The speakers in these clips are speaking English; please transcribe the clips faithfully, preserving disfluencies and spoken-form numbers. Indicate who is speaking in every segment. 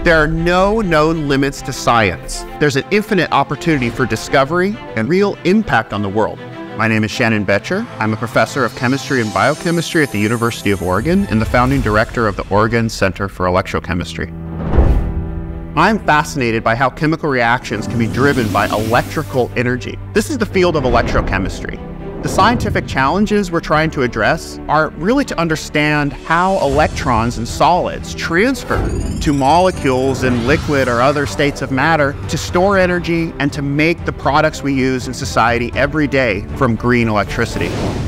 Speaker 1: There are no known limits to science. There's an infinite opportunity for discovery and real impact on the world. My name is Shannon Boettcher. I'm a professor of chemistry and biochemistry at the University of Oregon and the founding director of the Oregon Center for Electrochemistry. I'm fascinated by how chemical reactions can be driven by electrical energy. This is the field of electrochemistry. The scientific challenges we're trying to address are really to understand how electrons in solids transfer to molecules in liquid or other states of matter to store energy and to make the products we use in society every day from green electricity.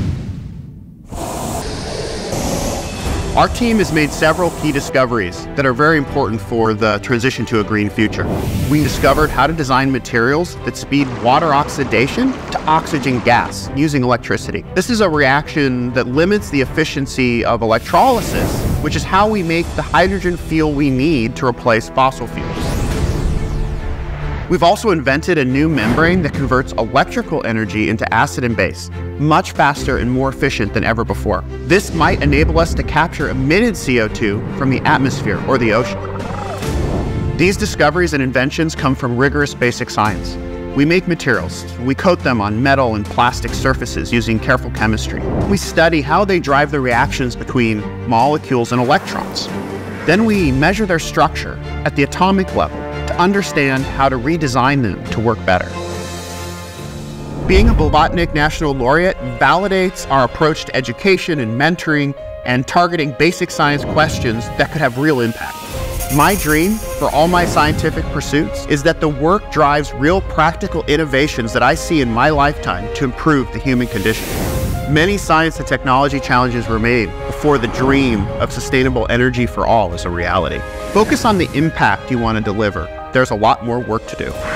Speaker 1: Our team has made several key discoveries that are very important for the transition to a green future. We discovered how to design materials that speed water oxidation to oxygen gas using electricity. This is a reaction that limits the efficiency of electrolysis, which is how we make the hydrogen fuel we need to replace fossil fuels. We've also invented a new membrane that converts electrical energy into acid and base, much faster and more efficient than ever before. This might enable us to capture emitted C O two from the atmosphere or the ocean. These discoveries and inventions come from rigorous basic science. We make materials, we coat them on metal and plastic surfaces using careful chemistry. We study how they drive the reactions between molecules and electrons. Then we measure their structure at the atomic level to understand how to redesign them to work better. Being a Blavatnik National Laureate validates our approach to education and mentoring and targeting basic science questions that could have real impact. My dream for all my scientific pursuits is that the work drives real practical innovations that I see in my lifetime to improve the human condition. Many science and technology challenges remain before the dream of sustainable energy for all is a reality. Focus on the impact you want to deliver. There's a lot more work to do.